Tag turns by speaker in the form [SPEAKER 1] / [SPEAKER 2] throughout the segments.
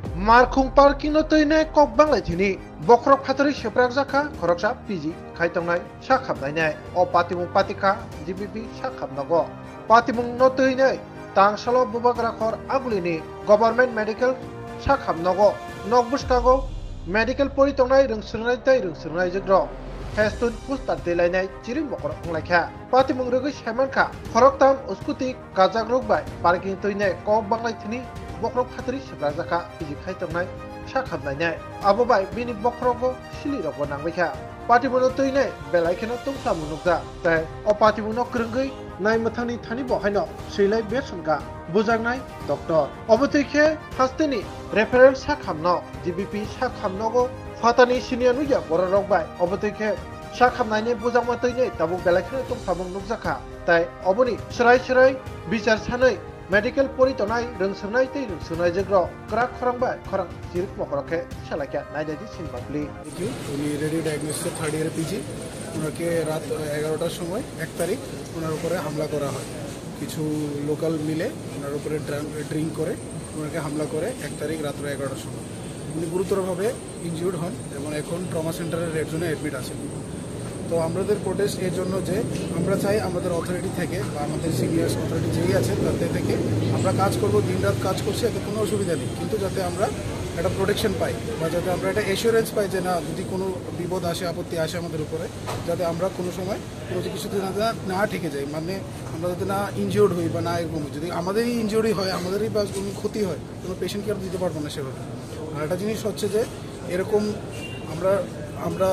[SPEAKER 1] मारखुं parking no तैने कक बांगलाय थिनि बखरक फातरि सेप्राक जाखा खरकसा पिजि खायतंनाय साखाबनायनाय अ पातिमुं पातिखा जिबिपि साखाबनागो पातिमुं नो तैने तांसालो बुबाग्राखर आगुलिनि गभर्नमेंट मेडिकल साखाबनागो नकबुसकागो मेडिकल परितंनाय रोंसोरनाय तै रोंसोरनाय जग्र फेस्टुन पुस्टार देलायनाय चिरिं बखर खुंलायखा पातिमुं रगै सेमानखा खरकताम उसकुति गाजाग्रुबाय पार्किंग तैने कक बांगलाय थिनि बखरक फातरि सेप्राक जाखा पिजि खायतंनाय साखाबनायनाय आबोबाय बिनि बखरगो सिलिरगो नांबायखा पातिमुनो तैने बेलायखेनो तंसामु नुजा तै अ पातिमुनो ग्रोंगै नाय मोथांनि थानि बहायनो सैलाय बेसनगा बुजांनाय डक्टर अबतैखे फास्टेनि रेफारेल साखामनो जिबिपि साखामनोगो फातानि सिनिया नुया बर रगबाय अबतैखे साखामनायनि बुजांमा तैने ताबु बेलायखेनो तंसामु नुजाखा तै अबनि सराय बिचार सानै मेडिकल परितनाय रोंसोरनाय तै रोंसोरनाय जग्र क्रा खरंबाय खरं चिरिक मखरखे सालाक्या नायदादि सिनबागली
[SPEAKER 2] उनी radio diagnosis third year PG उनके रात 11টার সময় 1 তারিখ ওনার উপরে হামলা করা হয় কিছু লোকাল মিলে ওনার উপরে ড্রিঙ্ক করে ওনাকে হামলা করে 1 তারিখ রাত 11টার সময় উনি গুরুতরভাবে ইনজিউর্ড হন এবং এখন ট্রমা সেন্টারে রেড জোনে অ্যাডমিট আছেন তো আমাদের প্রোটেস্ট এর জন্য যে আমরা চাই আমাদের অথরিটি থেকে বা আমাদের সিনিয়র অথরিটি যেই আছে তাদের থেকে আমরা কাজ করব দিনরাত কাজ করছি এতে কোনো অসুবিধা নেই কিন্তু যাতে আমরা একটা প্রোটেকশন পাই বা যাতে আমরা একটা এসিওরেন্স পাই যে না যদি কোনো বিপদ আসে আপত্তি আসে আমাদের উপরে যাতে আমরা কোনো সময় কোনো কিছুতে না ঠেকে যাই মানে আমরা যাতে না ইনজিওর্ড হই বা না এরকম যদি আমাদেরই ইনজিওরি হয় আমাদেরই বা কোনো ক্ষতি হয় কোনো পেশেন্টকে আর দিতে পারবো না সেভাবে আর একটা জিনিস হচ্ছে যে এরকম আমরা আমরা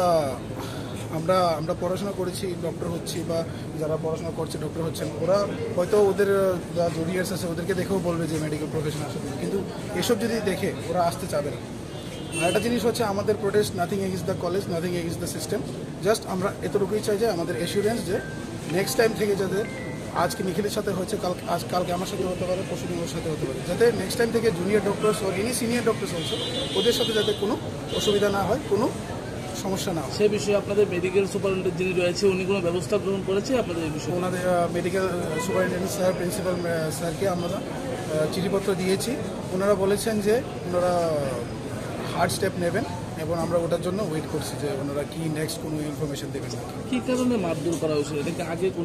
[SPEAKER 2] আমরা আমরা পড়াশোনা করেছি ডক্টর হচ্ছি বা যারা পড়াশোনা করছে ডক্টর হচ্ছেন ওরা হয়তো ওদের যা জুনিয়র্স আছে ওদেরকে দেখেও বলবে যে মেডিকেল প্রফেশন আসবে কিন্তু এসব যদি দেখে ওরা আসতে চাবে না আর একটা জিনিস হচ্ছে আমাদের protest nothing against the college nothing against the system just আমরা এতটুকুই চাই যে আমাদের এসিউরেন্স যে নেক্সট টাইম থেকে যাতে আজকে নিখিলের সাথে হচ্ছে কালকে আমার সাথে হতে পারে পরশু দিন ওর সাথে হতে পারে যাতে নেক্সট টাইম থেকে junior doctors or any senior doctors also ওদের সাথে যাতে কোনো অসুবিধা না হয় কোনো সমস্যা না
[SPEAKER 3] সে বিষয়ে আপনাদের মেডিকেল সুপারিনটেন্ডেন্ট যিনি রয়েছে উনি কোনো ব্যবস্থা গ্রহণ করেছে আপনাদের এই বিষয়ে
[SPEAKER 2] ওনাদের মেডিকেল সুপারিনটেন্ডেন্ট স্যার প্রিন্সিপাল স্যারকে আমরা চিঠিপত্র দিয়েছি ওনারা বলেছেন যে ওনারা হার্ড স্টেপ নেবেন এবং আমরা ওটার জন্য ওয়েট করছি যে ওনারা কি নেক্সট কোনো ইনফরমেশন দেবেন নাকি
[SPEAKER 3] কী কারণে মারধর করা হয়েছিল এটাকে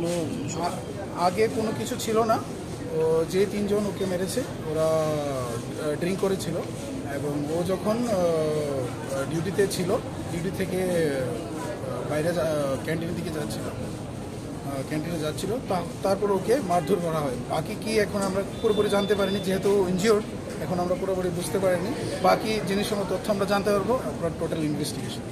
[SPEAKER 2] আগে কোনো কিছু ছিল না ও যে তিনজন ওকে মেরেছে ওরা ড্রিঙ্ক করেছিল এবং ও যখন ডিউটিতে ছিল ডিউটি থেকে বাইরে ক্যান্টিনের দিকে ক্যান্টিনে যাচ্ছিল তারপর ওকে মারধর করা হয় বাকি কি এখন আমরা পুরোপুরি জানতে পারিনি যেহেতু ইনজিওর্ড এখন আমরা পুরোপুরি বুঝতে পারিনি বাকি জিনিসসমূহ তথ্য আমরা জানতে পারবো আপনার total investigation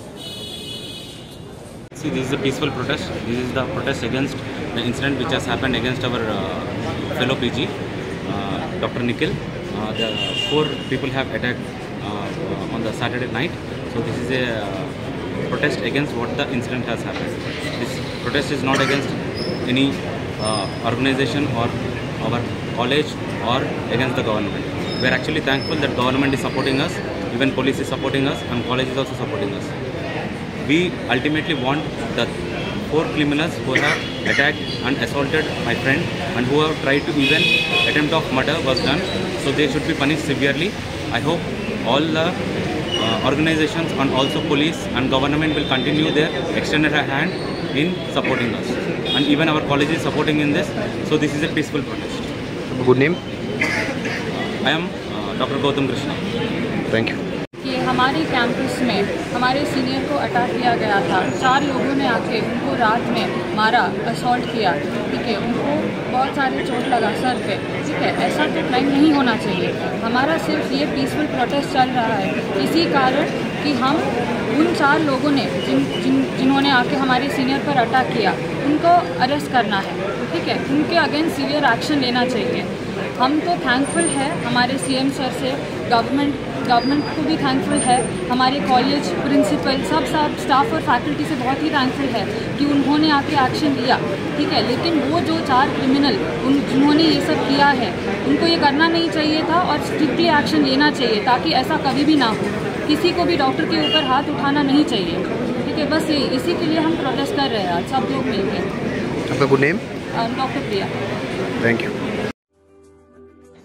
[SPEAKER 4] See, this is a peaceful protest. This is the protest against the incident which has happened against our fellow PG, Dr. Nikhil. The 4 people have attacked on the Saturday night. So this is a protest against what the incident has happened. This protest is not against any organization or our college or against the government. We are actually thankful that government is supporting us, even police is supporting us, and college is also supporting us. We ultimately want the 4 criminals who have attacked and assaulted my friend and who have tried to even attempt of murder was done. So they should be punished severely. I hope all the organizations and also police and government will continue their extended hand in supporting us. And even our college is supporting in this. So this is a peaceful protest.
[SPEAKER 5] Good name?
[SPEAKER 4] I am Dr. Gautam Krishna.
[SPEAKER 5] Thank you.
[SPEAKER 6] कि हमारे campus में हमारे senior को attack किया गया था 4 लोगों ने आके उनको रात में मारा असॉल्ट किया ठीक है उनको बहुत सारे चोट लगा सर पे ठीक है ऐसा तो क्राइम नहीं होना चाहिए हमारा सिर्फ ये पीसफुल प्रोटेस्ट चल रहा है इसी कारण कि हम उन 4 लोगों ने जिन्होंने आके हमारे सीनियर पर अटैक किया उनको अरेस्ट करना है ठीक है उनके अगेंस्ट सीवियर एक्शन लेना चाहिए हम तो थैंकफुल है हमारे सीएम सर से गवर्नमेंट को भी थैंकफुल है हमारे कॉलेज प्रिंसिपल सब स्टाफ और फैकल्टी से बहुत ही थैंकफुल है कि उन्होंने आके एक्शन लिया ठीक है लेकिन वो जो 4 क्रिमिनल जिन्होंने ये सब किया है उनको ये करना नहीं चाहिए था और स्ट्रिक्टली एक्शन लेना चाहिए ताकि ऐसा कभी भी ना हो किसी को भी डॉक्टर के ऊपर हाथ उठाना नहीं चाहिए ठीक है बस इसी के लिए हम प्रोटेस्ट कर रहे हैं आज सब लोग मिलकर
[SPEAKER 5] आपका good name?
[SPEAKER 6] Doctor Priya.
[SPEAKER 5] Thank you.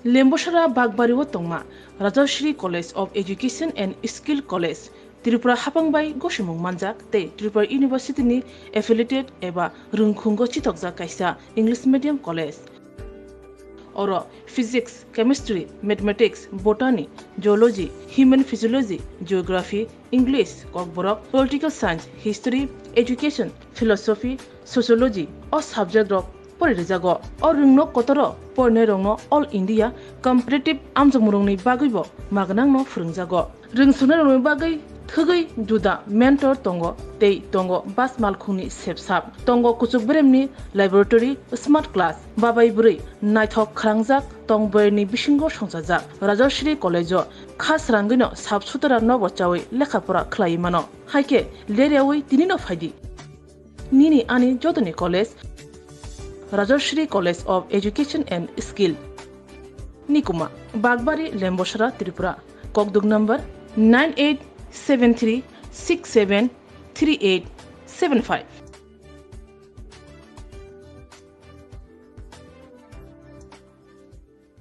[SPEAKER 7] Lembucherra बागबारिव तंगमा Rajshree college of education and skill college Tripura हापांबाई गसुमुं मानजाक ते त्रिपुरा यूनिवर्सिटी नि एफिलिएटेड एबा रुंखुंगो चितकजा कायसा इंग्लिश मीडियम कॉलेज और physics chemistry mathematics botany geology human physiology geography English Kokborok political science history education philosophy sociology और सब्जेक्ट रक परिजागो और रुंगनो कतर परने रंगनो ऑल इंडिया कम्पिटिटिव आमजमुरंनि बागैबो मागनांनो फोरोंजागो रोंसुनाय रंगनि बागै थगै जुदा मेंटर तंगो तै तंगो बास मालखुंनि सेबसाब तंगो कुचुक ब्रेमनि लैबोरेटरी स्मार्ट क्लास बाबाय बुरै नायथक खालांजाक तंबयनि बिसिंगो संसाजाक राजश्री कॉलेजो खास रांगैनो साबसुतरा नबचावै लेखाफोरा खलाय मानो हायके लेरियावै तिनिनो फायदि निनि आनि जदनि college Rajshree college of education and skill निकुमा बागबारी लेम्बोसरा त्रिपुरा ककदुग नंबर 9873673875